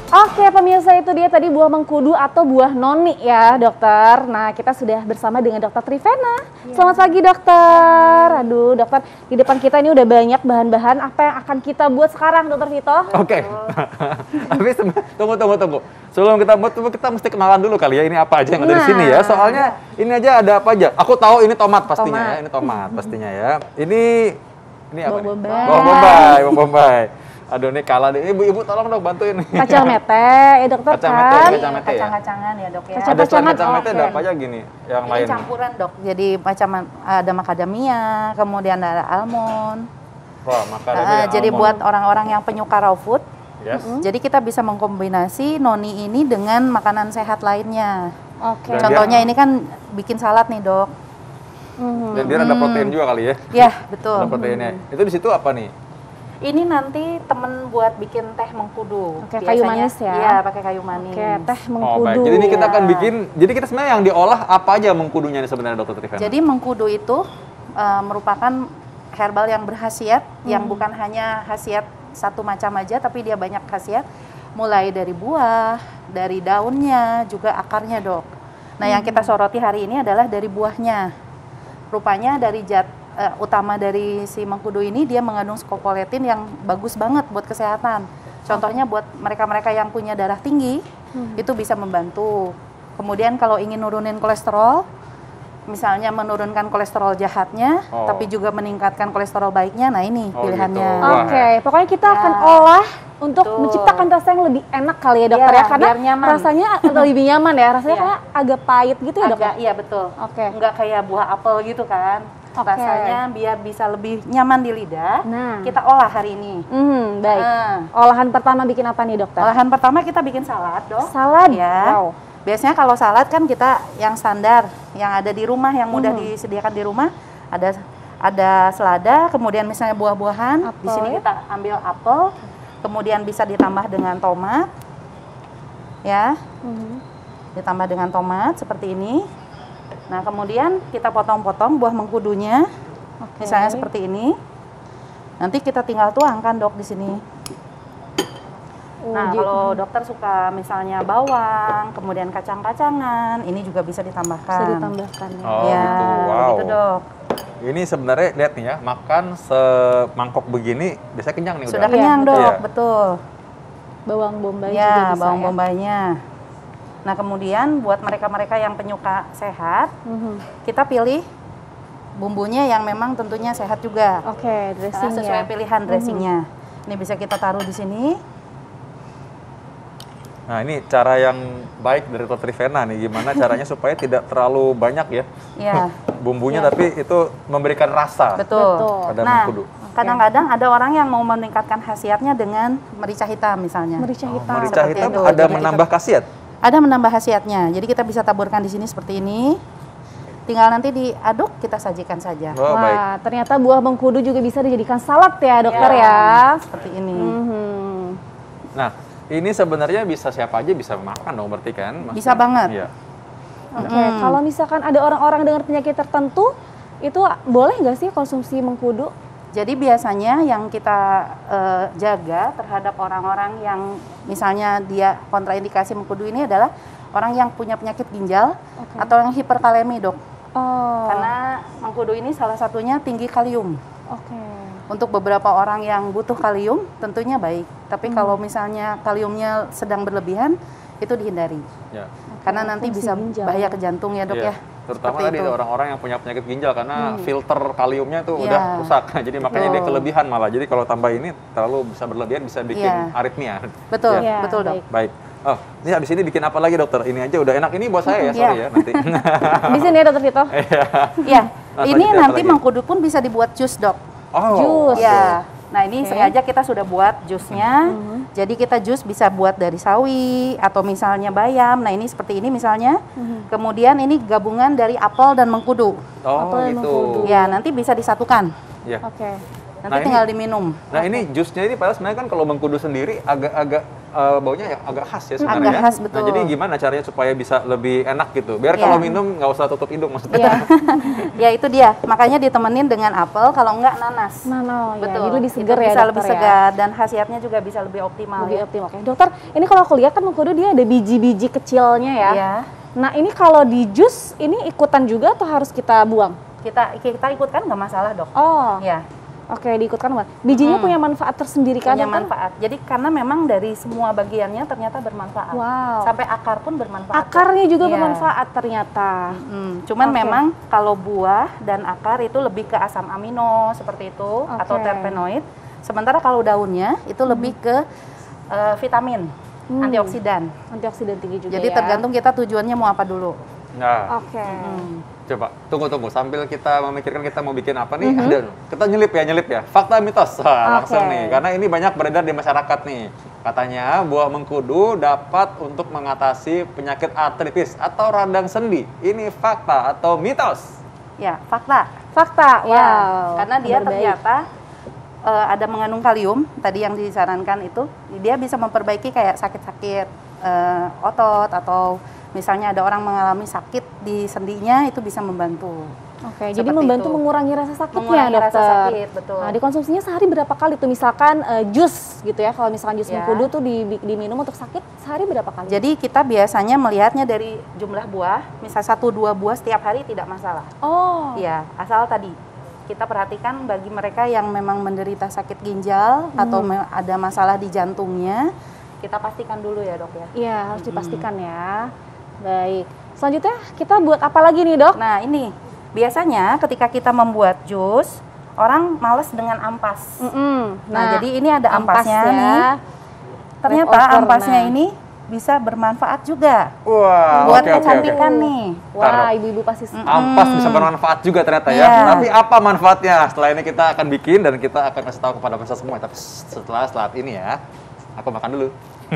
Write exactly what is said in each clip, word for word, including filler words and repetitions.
Oke pemirsa, itu dia tadi buah mengkudu atau buah noni ya dokter. Nah kita sudah bersama dengan dokter Trivena. Ya. Selamat pagi dokter. Aduh dokter, di depan kita ini udah banyak bahan-bahan apa yang akan kita buat sekarang dokter Vito. Oke, tapi tunggu tunggu tunggu. Sebelum kita buat, kita mesti kenalan dulu kali ya ini apa aja yang ada nah. di sini ya. Soalnya ini aja ada apa aja. Aku tahu ini tomat pastinya tomat. ya, ini tomat pastinya ya. Ini ini apa? Bawang bombay. Bawang bombay, bawang bombay. Aduh ini kalah deh, ibu-ibu tolong dong bantuin nih. Kacang mete, ya dokter kacang kan? Mete, kacang mete Kacang-kacangan ya dok ya. Ada selain kacang mete ada apa aja gini yang ini lain? Campuran dok, jadi macam ada macadamia, kemudian ada almond. Wah, macadamia, uh, Jadi buat orang-orang yang penyuka raw food, yes. mm-hmm. jadi kita bisa mengkombinasi noni ini dengan makanan sehat lainnya. Oke. Okay. Contohnya ini kan bikin salad nih dok. Mm-hmm. Dan biar ada protein juga kali ya? Iya, betul. Ada proteinnya. Mm-hmm. Itu di situ apa nih? Ini nanti temen buat bikin teh mengkudu. Oke, kayu manis ya? Iya, pakai kayu manis. Oke, teh mengkudu. Oh, baik. Jadi ini kita akan bikin, jadi kita sebenarnya yang diolah apa aja mengkudunya ini sebenarnya dokter Trivena? Jadi mengkudu itu uh, merupakan herbal yang berkhasiat, hmm. yang bukan hanya khasiat satu macam aja, tapi dia banyak khasiat. Mulai dari buah, dari daunnya, juga akarnya dok. Nah hmm. yang kita soroti hari ini adalah dari buahnya. Rupanya dari zat Uh, utama dari si mengkudu ini dia mengandung scopoletin yang bagus banget buat kesehatan. Contohnya buat mereka-mereka yang punya darah tinggi, hmm. itu bisa membantu. Kemudian kalau ingin nurunin kolesterol, misalnya menurunkan kolesterol jahatnya, oh. tapi juga meningkatkan kolesterol baiknya, nah ini oh, pilihannya. Gitu. Oke, okay. pokoknya kita ya. akan olah untuk Tuh. menciptakan rasa yang lebih enak kali ya dokter ya, ya. Karena nyaman. rasanya lebih nyaman ya, rasanya ya. kayak agak pahit gitu ya dok? Iya betul, oke. Okay. Nggak kayak buah apel gitu kan. Okay. Rasanya biar bisa lebih nyaman di lidah, nah. kita olah hari ini. Hmm, baik. Nah. Olahan pertama bikin apa nih dokter? Olahan pertama kita bikin salad dok. Salad? Ya. Wow. Biasanya kalau salad kan kita yang standar, yang ada di rumah, yang mudah hmm. disediakan di rumah, ada ada selada, kemudian misalnya buah-buahan. Di sini kita ambil apel, kemudian bisa ditambah dengan tomat, ya, hmm. ditambah dengan tomat seperti ini. Nah, kemudian kita potong-potong buah mengkudunya, okay. misalnya seperti ini. Nanti kita tinggal tuangkan dok di sini. Oh, nah, gitu. Kalau dokter suka misalnya bawang, kemudian kacang-kacangan, ini juga bisa ditambahkan. Bisa ditambahkan ya. Oh, ya, gitu. Wow. Gitu dok. Ini sebenarnya lihat nih ya, makan semangkok begini, biasanya kenyang nih. Sudah udah. kenyang ya, dok, iya. betul. Bawang bombay ya, juga bisa bawang ya. bombaynya. Nah kemudian buat mereka-mereka yang penyuka sehat, mm-hmm. kita pilih bumbunya yang memang tentunya sehat juga. Oke, okay, dressing nah, sesuai pilihan dressingnya. Mm-hmm. Ini bisa kita taruh di sini. Nah ini cara yang baik dari dokter Trivena nih, gimana caranya supaya tidak terlalu banyak ya, ya. bumbunya, ya. tapi itu memberikan rasa. Betul. Pada nah, mengkudu. Kadang-kadang ada orang yang mau meningkatkan khasiatnya dengan merica hitam misalnya. Merica hitam. Oh, merica hitam itu. ada Jadi menambah kita, khasiat? Ada menambah khasiatnya. Jadi kita bisa taburkan di sini seperti ini. Tinggal nanti diaduk, kita sajikan saja. Oh, Wah, baik. ternyata buah mengkudu juga bisa dijadikan salad ya dokter ya. ya. Seperti ini. Mm-hmm. Nah, ini sebenarnya bisa siapa aja bisa makan dong berarti kan? Maksudnya, bisa banget. Iya. Oke, okay. hmm. kalau misalkan ada orang-orang dengan penyakit tertentu, itu boleh nggak sih konsumsi mengkudu? Jadi biasanya yang kita uh, jaga terhadap orang-orang yang misalnya dia kontraindikasi mengkudu ini adalah orang yang punya penyakit ginjal okay. atau yang hiperkalemi dok. Oh. Karena mengkudu ini salah satunya tinggi kalium. Oke. Okay. Untuk beberapa orang yang butuh kalium tentunya baik. Tapi hmm. kalau misalnya kaliumnya sedang berlebihan itu dihindari. Ya. Karena okay. nanti bisa ginjal. bahaya ke jantung ya dok ya. ya. Terutama tadi orang-orang yang punya penyakit ginjal karena hmm. filter kaliumnya tuh ya. udah rusak. Jadi makanya betul. dia kelebihan malah. Jadi kalau tambah ini terlalu bisa berlebihan bisa bikin ya. aritmia. Betul, ya. ya, betul dok. Baik. Oh, ini habis ini bikin apa lagi dokter? Ini aja udah enak. Ini buat saya ya, sorry ya, ya nanti. Di sini ya dokter Vito. Iya. Ini nanti mengkudu pun bisa dibuat jus dok. Oh. Jus. Ya. Nah ini okay. sengaja kita sudah buat jusnya. Mm-hmm. Jadi kita jus bisa buat dari sawi atau misalnya bayam. Nah ini seperti ini misalnya. Mm-hmm. Kemudian ini gabungan dari apel dan mengkudu. Oh apel gitu. Mengkudu. Ya nanti bisa disatukan. Ya. Oke. Okay. Nanti nah, tinggal ini, diminum. Nah okay. ini jusnya ini padahal sebenarnya kan kalau mengkudu sendiri agak-agak uh, baunya ya agak khas ya sebenarnya. Agak ya. khas, betul. Nah, jadi gimana caranya supaya bisa lebih enak gitu? Biar Ya. kalau minum nggak usah tutup hidung maksudnya. Iya. Ya itu dia, makanya ditemenin dengan apel, kalau enggak nanas. Nah, no, ya. Betul. Jadi lebih Itu segar ya bisa dokter lebih ya. segar dan khasiatnya juga bisa lebih optimal. Lebih ya. optimal. Oke, dokter, ini kalau aku lihat kan mengkudu dia ada biji-biji kecilnya ya. Iya. Nah, ini kalau di jus ini ikutan juga atau harus kita buang? Kita kita ikutkan nggak masalah dok. Oh, Ya. oke, diikutkan. Mbak. Bijinya Hmm. punya manfaat tersendiri kan? Punya dokter? manfaat. Jadi karena memang dari semua bagiannya ternyata bermanfaat. Wow. Sampai akar pun bermanfaat. Akarnya juga Iya. bermanfaat ternyata. Hmm, cuman Oke. memang kalau buah dan akar itu lebih ke asam amino seperti itu atau Oke. terpenoid. Sementara kalau daunnya itu lebih ke eh, vitamin, Hmm. antioksidan. Antioksidan tinggi juga Jadi ya. tergantung kita tujuannya mau apa dulu. Nah, Oke. Hmm. coba tunggu-tunggu sambil kita memikirkan kita mau bikin apa nih. Ada kita nyelip ya, nyelip ya. Fakta mitos. Wah, langsung Oke. nih. Karena ini banyak beredar di masyarakat nih. Katanya buah mengkudu dapat untuk mengatasi penyakit artritis atau radang sendi. Ini fakta atau mitos? Ya, fakta. Fakta. Wow. Ya, karena dia Kabar baik. ternyata eh, ada mengandung kalium tadi yang disarankan itu, dia bisa memperbaiki kayak sakit-sakit eh, otot atau misalnya ada orang mengalami sakit di sendinya itu bisa membantu. Oke, jadi Seperti membantu itu. mengurangi rasa sakitnya, Mengurangi dokter. rasa sakit, betul. Nah, dikonsumsinya sehari berapa kali tuh? Misalkan eh, jus gitu ya. Kalau misalkan jus Ya. mengkudu tuh di- diminum untuk sakit sehari berapa kali? Jadi kita biasanya melihatnya dari jumlah buah, misal satu dua buah setiap hari tidak masalah. Oh. Iya, asal tadi kita perhatikan bagi mereka yang memang menderita sakit ginjal atau me- ada masalah di jantungnya, kita pastikan dulu ya dok ya. Iya, harus dipastikan ya. Baik. Selanjutnya kita buat apa lagi nih, Dok? Nah ini biasanya ketika kita membuat jus, orang males dengan ampas. Mm-mm. Nah, jadi ini ada ampas ampasnya ya. nih. Ternyata Leftover, ampasnya nah. ini bisa bermanfaat juga Wah, buat oke, oke, oke. kecantikan nih. Wah, ibu-ibu pasti Ampas bisa bermanfaat juga ternyata ya. Iya. Tapi apa manfaatnya? Setelah ini kita akan bikin dan kita akan kasih tahu kepada pemirsa semua. Tapi setelah saat ini ya, aku makan dulu.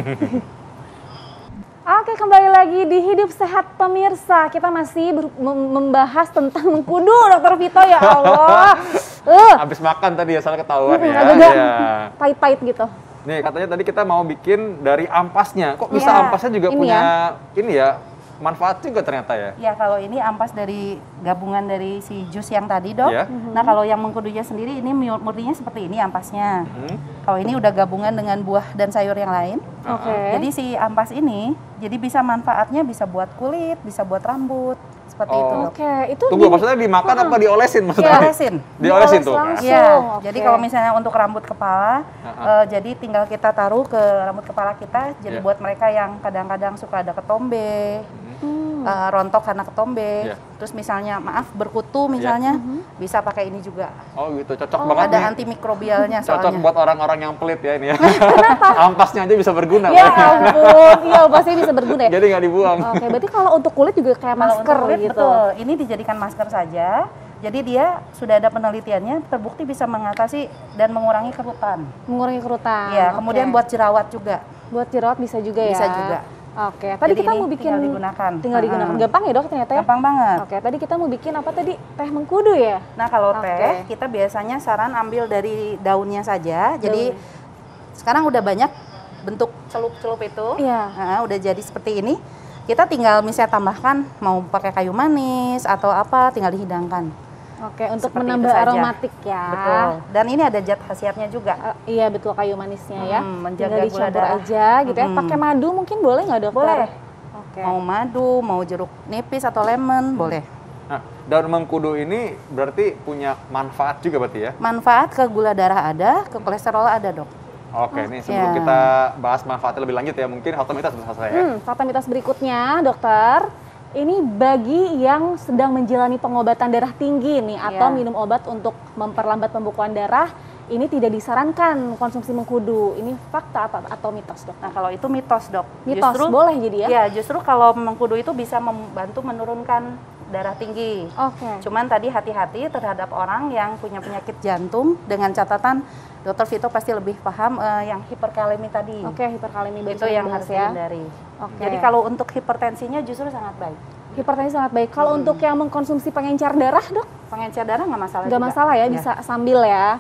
Oke, kembali lagi di Hidup Sehat pemirsa. Kita masih ber- mem- membahas tentang mengkudu, Dokter Vito, ya Allah. Uh, Habis makan tadi ya, salah ketahuan mm, ya. agak-agak Iya. pahit-pahit gitu. Nih katanya tadi kita mau bikin dari ampasnya. Kok bisa Iya, ampasnya juga ini punya ini ya manfaat juga ternyata ya. Ya kalau ini ampas dari gabungan dari si jus yang tadi dok. Iya. Nah kalau yang mengkudunya sendiri ini mur- murninya seperti ini ampasnya. Hmm. Kalau ini udah gabungan dengan buah dan sayur yang lain. Oke. Jadi si ampas ini jadi bisa manfaatnya bisa buat kulit, bisa buat rambut seperti Oh. itu dok. Oke, itu Tunggu, di- maksudnya dimakan apa diolesin maksudnya? Iya. Diolesin. Diolesin Dioles tuh. langsung. Iya, oke. jadi kalau misalnya untuk rambut kepala, Uh-uh. eh, jadi tinggal kita taruh ke rambut kepala kita. Jadi Iya. buat mereka yang kadang-kadang suka ada ketombe, Hmm. eh, rontok karena ketombe, Iya. terus misalnya maaf berkutu misalnya, bisa pakai ini juga. Oh gitu, cocok Oh, banget Ada nih. antimikrobialnya Cocok soalnya. buat orang-orang yang pelit ya ini ya. Ampasnya aja bisa berguna. Ya Pak. ampun, iya pasti bisa berguna ya. Jadi nggak dibuang. Oke, berarti kalau untuk kulit juga kayak Kalau masker untuk kulit, gitu. betul. Ini dijadikan masker saja. Jadi dia sudah ada penelitiannya terbukti bisa mengatasi dan mengurangi kerutan. Mengurangi kerutan. Iya, Oke. kemudian buat jerawat juga. buat jerawat bisa juga ya. Bisa juga. Oke, tadi Jadi kita ini mau bikin tinggal digunakan. Tinggal digunakan. Mm-mm. Gampang ya, Dok, ternyata ya? Gampang banget. Oke, tadi kita mau bikin apa tadi? Teh mengkudu ya? Nah kalau Oke. teh kita biasanya saran ambil dari daunnya saja. Jadi Daun. sekarang udah banyak bentuk celup-celup itu. Iya. Nah, udah jadi seperti ini. Kita tinggal misalnya tambahkan mau pakai kayu manis atau apa, tinggal dihidangkan. Oke, untuk Seperti menambah itu saja. aromatik ya. Betul. Dan ini ada zat khasiatnya juga. Eh, iya betul, kayu manisnya ya. Hmm, menjaga Tinggal gula dicampur darah. aja gitu ya. Hmm. Pakai madu mungkin boleh nggak, Dokter? Boleh. Oke. Mau madu, mau jeruk nipis atau lemon, boleh. Nah, daun mengkudu ini berarti punya manfaat juga berarti ya? Manfaat ke gula darah ada, ke kolesterol ada dok. Oke, nih sebelum Ya. kita bahas manfaatnya lebih lanjut ya, mungkin otomatis sudah selesai ya. Hmm, fakta mitos berikutnya, Dokter. Ini bagi yang sedang menjalani pengobatan darah tinggi nih atau Iya. minum obat untuk memperlambat pembekuan darah, ini tidak disarankan konsumsi mengkudu. Ini fakta atau, atau mitos, Dok? Nah kalau itu mitos dok. Mitos, boleh jadi ya? Ya justru kalau mengkudu itu bisa membantu menurunkan darah tinggi. Oke. Cuman tadi hati-hati terhadap orang yang punya penyakit jantung dengan catatan Dokter Vito pasti lebih paham eh, yang hiperkalemi tadi. Oke, hiperkalemi Itu barusan yang dibahas harus ya. dihindari. Oke. Jadi kalau untuk hipertensinya justru sangat baik. Hipertensi sangat baik. Kalau untuk yang mengkonsumsi pengencer darah, Dok, Pengencer darah nggak masalah nggak juga. masalah ya, bisa sambil ya. Ya.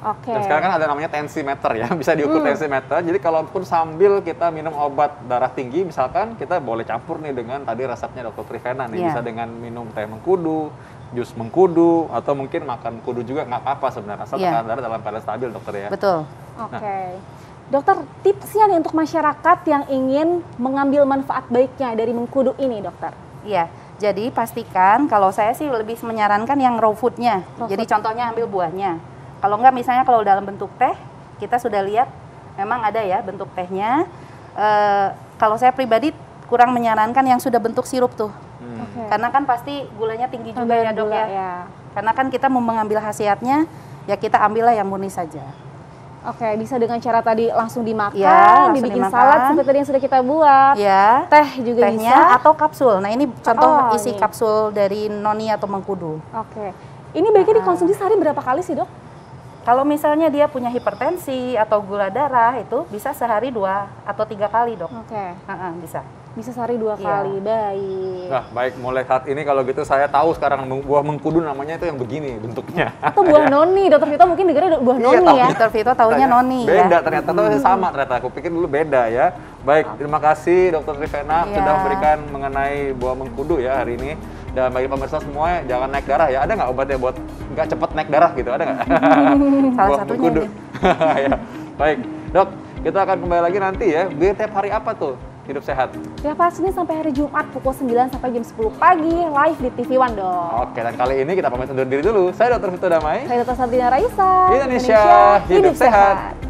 Oke. Dan sekarang kan ada namanya tensimeter ya, bisa diukur Hmm. tensimeter. Jadi kalaupun sambil kita minum obat darah tinggi, misalkan kita boleh campur nih dengan tadi resepnya dokter Trivena nih, Iya. bisa dengan minum teh mengkudu, jus mengkudu, atau mungkin makan kudu juga nggak apa-apa sebenarnya, asal Iya. tekanan darah dalam keadaan stabil dokter ya. Betul. Oke. Dokter, tipsnya nih untuk masyarakat yang ingin mengambil manfaat baiknya dari mengkudu ini, dokter. Iya. Jadi pastikan, kalau saya sih lebih menyarankan yang raw foodnya. Raw Jadi food. contohnya ambil buahnya. Kalau enggak misalnya kalau dalam bentuk teh, kita sudah lihat memang ada ya bentuk tehnya. Eh, kalau saya pribadi kurang menyarankan yang sudah bentuk sirup tuh. Hmm. Oke. Karena kan pasti gulanya tinggi juga Tambahan ya dok gula, ya. Karena kan kita mau mengambil khasiatnya, ya kita ambillah yang murni saja. Oke, bisa dengan cara tadi langsung dimakan, Ya, langsung dibikin dimakan. salad seperti tadi yang sudah kita buat. Ya. Teh juga Tehnya bisa. atau kapsul. Nah ini contoh Oh, isi ini. kapsul dari noni atau mengkudu. Oke. Ini baiknya dikonsumsi sehari berapa kali sih, Dok? Kalau misalnya dia punya hipertensi atau gula darah itu bisa sehari dua atau tiga kali dok. Oke. Heeh, bisa. Bisa sehari dua Iya. kali. Baik. Nah, baik, mulai saat ini kalau gitu saya tahu sekarang meng- buah mengkudu namanya itu yang begini bentuknya. Atau buah noni, Dokter Vito mungkin dengarnya buah Iya, noni tahu. ya. Dokter Vito taunya noni Beda ya. ternyata tuh sama ternyata. Aku pikir dulu beda ya. Baik, terima kasih dokter Trivena Iya. sudah memberikan mengenai buah mengkudu ya hari ini. Dan bagi pemirsa semua jangan naik darah ya. Ada nggak obatnya buat nggak cepet naik darah gitu? Ada nggak? Salah Buah satunya mengkudu. ini. Ya. Baik, dok, kita akan kembali lagi nanti ya. Biar tiap hari apa tuh? Hidup sehat. Tiap hari Senin sampai hari Jumat pukul sembilan sampai jam sepuluh pagi live di T V One, Dok. Oke, dan kali ini kita pamit undur diri dulu. Saya dokter Vito Damai. Saya Dokter Sabrina Raisa. Indonesia, hidup sehat.